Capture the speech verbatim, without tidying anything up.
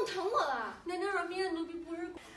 疼我了。 那能说明奴婢不是。